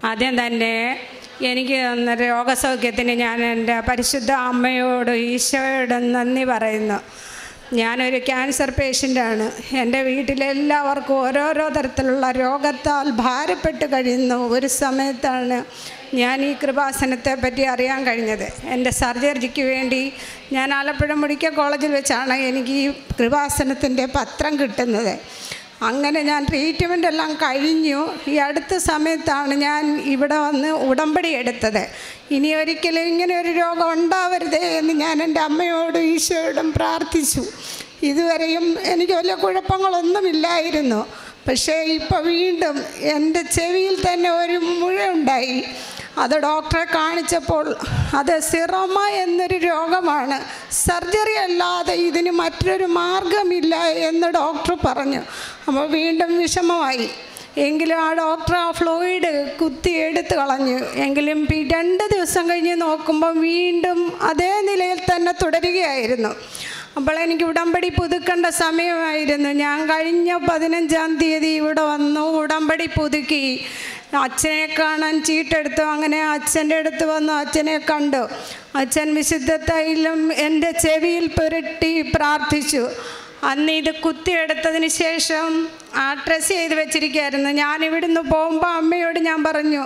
ആദ്യം തന്നെ എനിക്ക് തന്ന രോഗസൗഖ്യത്തിന് ഞാൻ എൻ്റെ പരിശുദ്ധ അമ്മയോട് ഈശോയോടും നന്ദി പറയുന്നു. ഞാനൊരു ക്യാൻസർ പേഷ്യൻ്റാണ്. എൻ്റെ വീട്ടിലെല്ലാവർക്കും ഓരോരോ തരത്തിലുള്ള രോഗത്താൽ ഭാരപ്പെട്ട് കഴിയുന്നു. ഒരു സമയത്താണ് ഞാൻ ഈ കൃപാസനത്തെ പറ്റി അറിയാൻ കഴിഞ്ഞത്. എൻ്റെ സർജറിക്ക് വേണ്ടി ഞാൻ ആലപ്പുഴ മെഡിക്കൽ കോളേജിൽ വെച്ചാണ് എനിക്ക് ഈ കൃപാസനത്തിൻ്റെ പത്രം കിട്ടുന്നത്. അങ്ങനെ ഞാൻ ട്രീറ്റ്മെൻ്റ് എല്ലാം കഴിഞ്ഞു. ഈ അടുത്ത സമയത്താണ് ഞാൻ ഇവിടെ വന്ന് ഉടമ്പടി എടുത്തത്. ഇനി ഒരിക്കലും ഇങ്ങനെ ഒരു രോഗം ഉണ്ടാവരുതേ എന്ന് ഞാൻ എൻ്റെ അമ്മയോടും ഈശോയോടും പ്രാർത്ഥിച്ചു. ഇതുവരെയും എനിക്ക് വലിയ കുഴപ്പങ്ങളൊന്നുമില്ലായിരുന്നു. പക്ഷേ ഇപ്പോൾ വീണ്ടും എൻ്റെ ചെവിയിൽ തന്നെ ഒരു മുഴ ഉണ്ടായി. അത് ഡോക്ടറെ കാണിച്ചപ്പോൾ അത് സിറോമ എന്നൊരു രോഗമാണ്, സർജറി അല്ലാതെ ഇതിന് മറ്റൊരു മാർഗമില്ല എന്ന് ഡോക്ടർ പറഞ്ഞു. അപ്പോൾ വീണ്ടും വിഷമമായി. എങ്കിലും ആ ഡോക്ടർ ആ ഫ്ലൂയിഡ് കുത്തി എടുത്ത് കളഞ്ഞു. എങ്കിലും 2 ദിവസം കഴിഞ്ഞ് നോക്കുമ്പോൾ വീണ്ടും അതേ നിലയിൽ തന്നെ തുടരുകയായിരുന്നു. അപ്പോൾ എനിക്ക് ഉടമ്പടി പുതുക്കേണ്ട സമയമായിരുന്നു. ഞാൻ കഴിഞ്ഞ 15-ാം തീയതി ഇവിടെ വന്നു, ഉടമ്പടി പുതുക്കി. അച്ഛനെ കാണാൻ ചീട്ടെടുത്തു. അങ്ങനെ അച്ഛൻ്റെ അടുത്ത് വന്നു, അച്ഛനെ കണ്ടു. അച്ഛൻ വിശുദ്ധ തൈലം എൻ്റെ ചെവിയിൽ പുരട്ടി പ്രാർത്ഥിച്ചു. അന്ന് ഇത് കുത്തിയെടുത്തതിന് ശേഷം ഡ്രസ്സ് ചെയ്ത് വെച്ചിരിക്കുകയായിരുന്നു. ഞാനിവിടുന്ന് പോകുമ്പോൾ അമ്മയോട് ഞാൻ പറഞ്ഞു,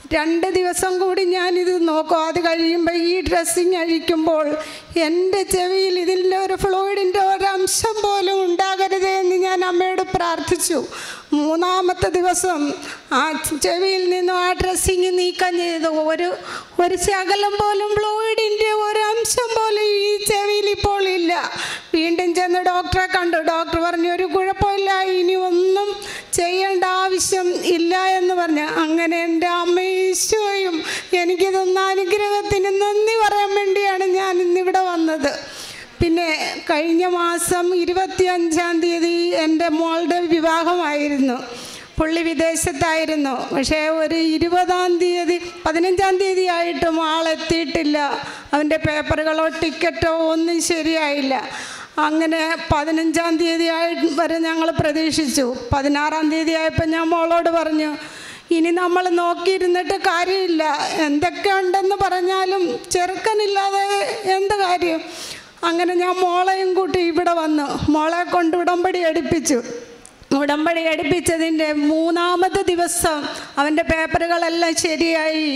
2 ദിവസം കൂടി ഞാനിത് നോക്കും. അത് കഴിയുമ്പോൾ ഈ ഡ്രസ്സിങ് അഴിക്കുമ്പോൾ എൻ്റെ ചെവിയിൽ ഇതിൻ്റെ ഒരു ഫ്ലൂയിഡിൻ്റെ ഒരംശം പോലും ഉണ്ടാകരുത് എന്ന് ഞാൻ അമ്മയോട് പ്രാർത്ഥിച്ചു. 3-ാമത്തെ ദിവസം ആ ചെവിയിൽ നിന്നും ആ ഡ്രസ്സിങ് നീക്കം ചെയ്തു. ഒരു ശകലം പോലും ഫ്ലൂയിഡിൻ്റെ ഒരംശം പോലും ഈ ചെവിയിൽ ഇപ്പോൾ ഇല്ല. വീണ്ടും ചെന്ന് ഡോക്ടറെ കണ്ടു. ഡോക്ടർ പറഞ്ഞു, ഒരു കുഴപ്പമില്ല, ഇനി ഒന്നും ചെയ്യേണ്ട ആവശ്യം ഇല്ല എന്ന് പറഞ്ഞു. അങ്ങനെ എൻ്റെ അമ്മയും ഈശോയും എനിക്ക് തന്ന അനുഗ്രഹത്തിന് നന്ദി പറയാൻ വേണ്ടിയാണ് ഞാൻ ഇന്നിവിടെ വന്നത്. പിന്നെ കഴിഞ്ഞ മാസം 25-ാം തീയതി എൻ്റെ മോളുടെ വിവാഹമായിരുന്നു. പുള്ളി വിദേശത്തായിരുന്നു. പക്ഷേ ഒരു 20-ാം തീയതി 15-ാം തീയതി ആയിട്ടും ആളെത്തിയിട്ടില്ല. അവൻ്റെ പേപ്പറുകളോ ടിക്കറ്റോ ഒന്നും ശരിയായില്ല. അങ്ങനെ 15-ാം തീയതി വരെ ഞങ്ങൾ പ്രതീക്ഷിച്ചു. 16-ാം തീയതി ആയപ്പോൾ ഞാൻ മോളോട് പറഞ്ഞു, ഇനി നമ്മൾ നോക്കിയിരുന്നിട്ട് കാര്യമില്ല. എന്തൊക്കെ ഉണ്ടെന്ന് പറഞ്ഞാലും ചെറുക്കനില്ലാതെ എന്ത് കാര്യം. അങ്ങനെ ഞാൻ മോളെയും കൂട്ടി ഇവിടെ വന്നു. മോളെ കൊണ്ട് ഉടമ്പടി എടുപ്പിച്ചു. ഉടമ്പടി എടുപ്പിച്ചതിൻ്റെ 3-ാമത്തെ ദിവസം അവൻ്റെ പേപ്പറുകളെല്ലാം ശരിയായി.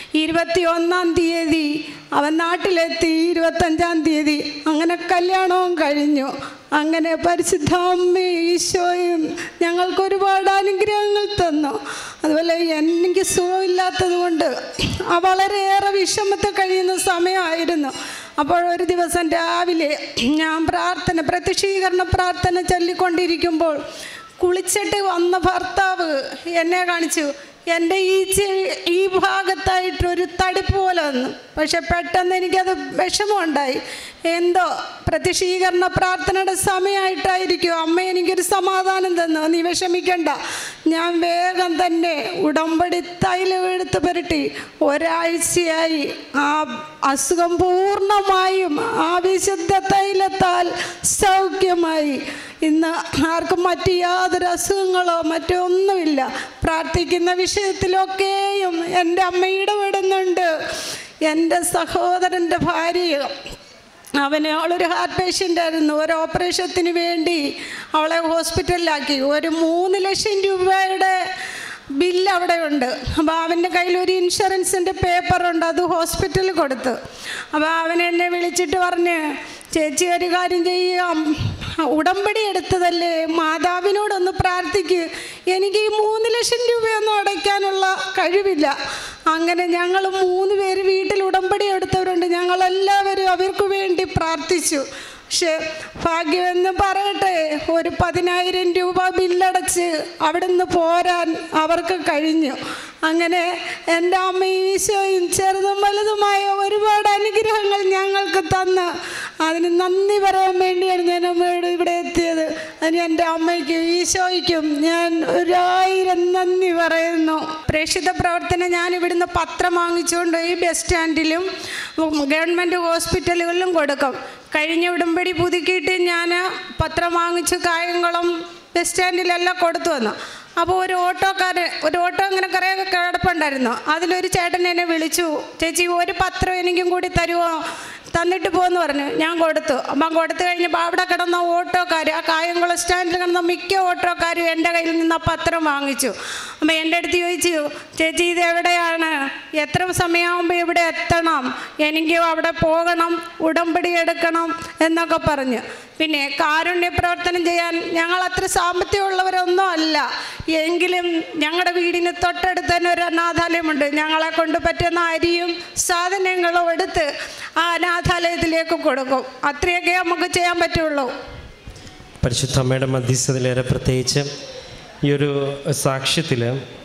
21-ാം തീയതി അവൻ നാട്ടിലെത്തി. 25-ാം തീയതി അങ്ങനെ കല്യാണവും കഴിഞ്ഞു. അങ്ങനെ പരിശുദ്ധ അമ്മയും ഈശോയും ഞങ്ങൾക്ക് ഒരുപാട് അനുഗ്രഹങ്ങൾ തന്നു. അതുപോലെ എനിക്ക് സുഖമില്ലാത്തത് കൊണ്ട് വളരെയേറെ വിഷമത്തിൽ കഴിയുന്ന സമയമായിരുന്നു. അപ്പോൾ ഒരു ദിവസം രാവിലെ ഞാൻ പ്രത്യക്ഷീകരണ പ്രാർത്ഥന ചൊല്ലിക്കൊണ്ടിരിക്കുമ്പോൾ കുളിച്ചിട്ട് വന്ന ഭർത്താവ് എന്നെ കാണിച്ചു. എൻ്റെ ഈ ഭാഗത്തായിട്ടൊരു തടിപ്പ് പോലെ വന്നു. പക്ഷെ പെട്ടെന്ന് എനിക്കത് വിഷമമുണ്ടായി. എന്തോ പ്രത്യക്ഷീകരണ പ്രാർത്ഥനയുടെ സമയമായിട്ടായിരിക്കും അമ്മ എനിക്കൊരു സമാധാനം തന്നു. നീ വിഷമിക്കണ്ട. ഞാൻ വേഗം തന്നെ ഉടമ്പടി തൈലം എടുത്ത് പുരട്ടി. ഒരാഴ്ചയായി ആ അസുഖം പൂർണ്ണമായും ആ വിശുദ്ധ തൈലത്താൽ സൗഖ്യമായി. ഇന്ന് ആർക്കും മറ്റ് യാതൊരു അസുഖങ്ങളോ മറ്റോ ഒന്നുമില്ല. പ്രാർത്ഥിക്കുന്ന വിഷയത്തിലൊക്കെയും എൻ്റെ അമ്മ ഇടപെടുന്നുണ്ട്. എൻ്റെ സഹോദരൻ്റെ ഭാര്യ, അവളൊരു ഹാർട്ട് പേഷ്യൻ്റ് ആയിരുന്നു. ഒരു ഓപ്പറേഷത്തിന് വേണ്ടി അവളെ ഹോസ്പിറ്റലിലാക്കി. ഒരു 3 ലക്ഷം രൂപയുടെ ബില്ല് അവിടെ ഉണ്ട്. അപ്പോൾ അവൻ്റെ കയ്യിൽ ഒരു ഇൻഷുറൻസിൻ്റെ പേപ്പറുണ്ട്. അത് ഹോസ്പിറ്റലിൽ കൊടുത്തു. അപ്പോൾ അവൻ എന്നെ വിളിച്ചിട്ട് പറഞ്ഞ്, ചേച്ചി ഒരു കാര്യം ചെയ്യാം, ഉടമ്പടി എടുത്തതല്ലേ, മാതാവിനോടൊന്ന് പ്രാർത്ഥിക്ക്. എനിക്ക് ഈ 3 ലക്ഷം രൂപയൊന്നും അടയ്ക്കാനുള്ള കഴിവില്ല. അങ്ങനെ ഞങ്ങൾ 3 പേര് വീട്ടിൽ ഉടമ്പടി എടുത്തവരുണ്ട്. ഞങ്ങളെല്ലാവരും അവർക്ക് വേണ്ടി പ്രാർത്ഥിച്ചു. പക്ഷെ ഭാഗ്യമെന്ന് പറയട്ടെ, ഒരു 10,000 രൂപ ബില്ലടച്ച് അവിടുന്ന് പോരാൻ അവർക്ക് കഴിഞ്ഞു. അങ്ങനെ എൻ്റെ അമ്മയും ഈശോയും ചെറുതും വലുതുമായ ഒരുപാട് അനുഗ്രഹങ്ങൾ ഞങ്ങൾക്ക് തന്ന് അതിന് നന്ദി പറയാൻ വേണ്ടിയാണ് ഞാൻ അമ്മയോട് ഇവിടെ എത്തിയത്. അതിന് എൻ്റെ അമ്മയ്ക്കും ഈശോയ്ക്കും ഞാൻ 1000 നന്ദി പറയുന്നു. പ്രേക്ഷിത പ്രവർത്തനം ഞാൻ ഇവിടുന്ന് പത്രം വാങ്ങിച്ചുകൊണ്ട് ഈ ബസ് സ്റ്റാൻഡിലും ഗവൺമെൻറ് ഹോസ്പിറ്റലുകളിലും കൊടുക്കും. കഴിഞ്ഞ ഉടമ്പടി പുതുക്കിയിട്ട് ഞാൻ പത്രം വാങ്ങിച്ച് കായംകുളം ബസ് സ്റ്റാൻഡിലെല്ലാം കൊടുത്തു വന്നു. അപ്പോൾ ഒരു ഓട്ടോ ഇങ്ങനെ കുറേ കിടപ്പുണ്ടായിരുന്നു. അതിലൊരു ചേട്ടൻ എന്നെ വിളിച്ചു, ചേച്ചി ഒരു പത്രം എനിക്കും കൂടി തരുമോ, തന്നിട്ട് പോകുമെന്ന് പറഞ്ഞു. ഞാൻ കൊടുത്തു. അപ്പം കൊടുത്തു കഴിഞ്ഞപ്പോൾ അവിടെ കിടന്ന ഓട്ടോക്കാർ, ആ കായംകുളം സ്റ്റാൻഡിൽ കിടന്ന മിക്ക ഓട്ടോക്കാരും എൻ്റെ കയ്യിൽ നിന്ന് ആ പത്രം വാങ്ങിച്ചു. അപ്പം എൻ്റെ അടുത്ത് ചോദിച്ചു, ചേച്ചി ഇത് എവിടെയാണ്, എത്ര സമയമാകുമ്പോൾ ഇവിടെ എത്തണം, എനിക്ക് അവിടെ പോകണം, ഉടമ്പടി എടുക്കണം എന്നൊക്കെ പറഞ്ഞു. പിന്നെ കാരുണ്യ പ്രവർത്തനം ചെയ്യാൻ ഞങ്ങൾ അത്ര സാമ്പത്തികമുള്ളവരൊന്നും അല്ല, എങ്കിലും ഞങ്ങളുടെ വീടിന് തൊട്ടടുത്ത് തന്നെ ഒരു അനാഥാലയമുണ്ട്. ഞങ്ങളെ കൊണ്ട് പറ്റുന്ന അരിയും സാധനങ്ങളും എടുത്ത് ആ അനാഥാലയത്തിലേക്ക് കൊടുക്കും. അത്രയൊക്കെ നമുക്ക് ചെയ്യാൻ പറ്റുള്ളൂ. പരിശുദ്ധ അമ്മയുടെ മധ്യസ്ഥതയിലേറെ പ്രത്യേകിച്ച് ഈ ഒരു സാക്ഷ്യത്തിൽ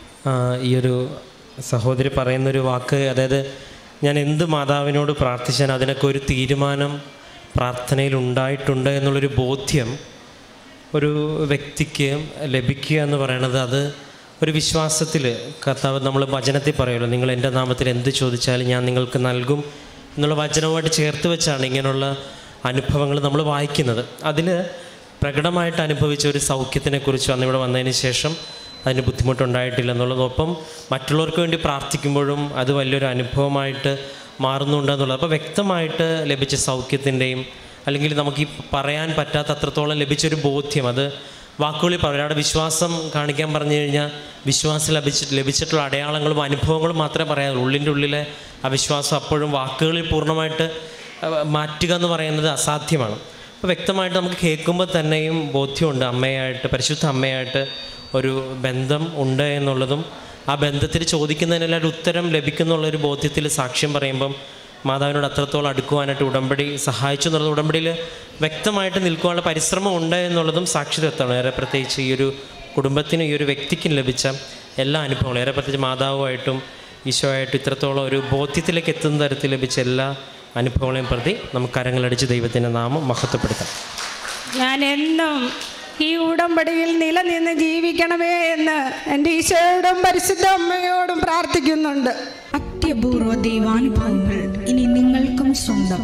ഈ ഒരു സഹോദരി പറയുന്നൊരു വാക്ക്, അതായത് ഞാൻ എന്ത് മാതാവിനോട് പ്രാർത്ഥിച്ചാൽ അതിനൊക്കെ ഒരു തീരുമാനം പ്രാർത്ഥനയിൽ ഉണ്ടായിട്ടുണ്ട് എന്നുള്ളൊരു ബോധ്യം ഒരു വ്യക്തിക്ക് ലഭിക്കുക എന്ന് പറയുന്നത്, അത് ഒരു വിശ്വാസത്തിൽ കർത്താവ്, നമ്മൾ വചനത്തിൽ പറയുമല്ലോ, നിങ്ങൾ എൻ്റെ നാമത്തിൽ എന്ത് ചോദിച്ചാലും ഞാൻ നിങ്ങൾക്ക് നൽകും എന്നുള്ള വചനവുമായിട്ട് ചേർത്ത് വെച്ചാണ് ഇങ്ങനെയുള്ള അനുഭവങ്ങൾ നമ്മൾ വായിക്കുന്നത്. അതിൽ പ്രകടമായിട്ട് അനുഭവിച്ച ഒരു സൗഖ്യത്തിനെക്കുറിച്ച് അന്നിവിടെ വന്നതിന് ശേഷം അതിന് ബുദ്ധിമുട്ടുണ്ടായിട്ടില്ല എന്നുള്ളതൊപ്പം മറ്റുള്ളവർക്ക് വേണ്ടി പ്രാർത്ഥിക്കുമ്പോഴും അത് വലിയൊരു അനുഭവമായിട്ട് മാറുന്നുണ്ടെന്നുള്ളത്. അപ്പോൾ വ്യക്തമായിട്ട് ലഭിച്ച സൗഖ്യത്തിൻ്റെയും അല്ലെങ്കിൽ നമുക്ക് ഈ പറയാൻ പറ്റാത്ത അത്രത്തോളം ലഭിച്ചൊരു ബോധ്യം, അത് വാക്കുകളിൽ പറയും. ഒരാളുടെ വിശ്വാസം കാണിക്കാൻ പറഞ്ഞു കഴിഞ്ഞാൽ വിശ്വാസം ലഭിച്ചിട്ടുള്ള അടയാളങ്ങളും അനുഭവങ്ങളും മാത്രമേ പറയാനുള്ളൂ. ഉള്ളിൻ്റെ ഉള്ളിലെ ആ വിശ്വാസം അപ്പോഴും വാക്കുകളിൽ പൂർണ്ണമായിട്ട് മാറ്റുക എന്ന് പറയുന്നത് അസാധ്യമാണ്. അപ്പോൾ വ്യക്തമായിട്ട് നമുക്ക് കേൾക്കുമ്പോൾ തന്നെയും ബോധ്യമുണ്ട്, അമ്മയായിട്ട്, പരിശുദ്ധ അമ്മയായിട്ട് ഒരു ബന്ധം ഉണ്ട് എന്നുള്ളതും ആ ബന്ധത്തിൽ ചോദിക്കുന്നതിനെല്ലാം ഒരു ഉത്തരം ലഭിക്കുന്നുള്ളൊരു ബോധ്യത്തിൽ സാക്ഷ്യം പറയുമ്പം മാതാവിനോട് അത്രത്തോളം അടുക്കുവാനായിട്ട് ഉടമ്പടി സഹായിച്ചു എന്നുള്ളത്, ഉടമ്പടിയിൽ വ്യക്തമായിട്ട് നിൽക്കുവാനുള്ള പരിശ്രമം ഉണ്ട് എന്നുള്ളതും സാക്ഷ്യത്വമാണ്. ഏറെ പ്രത്യേകിച്ച് ഈ ഒരു കുടുംബത്തിനും ഈ ഒരു വ്യക്തിക്കും ലഭിച്ച എല്ലാ അനുഭവങ്ങളും, ഏറെ പ്രത്യേകിച്ച് മാതാവുമായിട്ടും ഈശോയായിട്ടും ഇത്രത്തോളം ഒരു ബോധ്യത്തിലേക്ക് എത്തുന്ന തരത്തിൽ ലഭിച്ച എല്ലാ അനുഭവങ്ങളെയും പ്രതി നമുക്ക് കരങ്ങളടിച്ച് ദൈവത്തിൻ്റെ നാമം മഹത്വപ്പെടുത്താം. ഞാൻ എന്നും ഈ ഉടമ്പടിയിൽ നിലനിന്ന് ജീവിക്കണമേ എന്ന് എൻ്റെ ഈശോയോടും പരിശുദ്ധ അമ്മയോടും പ്രാർത്ഥിക്കുന്നുണ്ട്. അത്യപൂർവ ദൈവാനുഭവങ്ങൾ ഇനി നിങ്ങൾക്കും സ്വന്തം.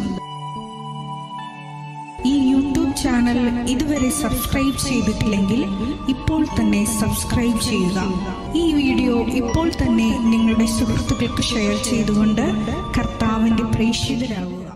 ഈ യൂട്യൂബ് ചാനൽ ഇതുവരെ സബ്സ്ക്രൈബ് ചെയ്തിട്ടില്ലെങ്കിൽ ഇപ്പോൾ തന്നെ സബ്സ്ക്രൈബ് ചെയ്യുക. ഈ വീഡിയോ ഇപ്പോൾ തന്നെ നിങ്ങളുടെ സുഹൃത്തുക്കൾക്ക് ഷെയർ ചെയ്തുകൊണ്ട് കർത്താവിൻ്റെ പ്രേക്ഷിതരാകുക.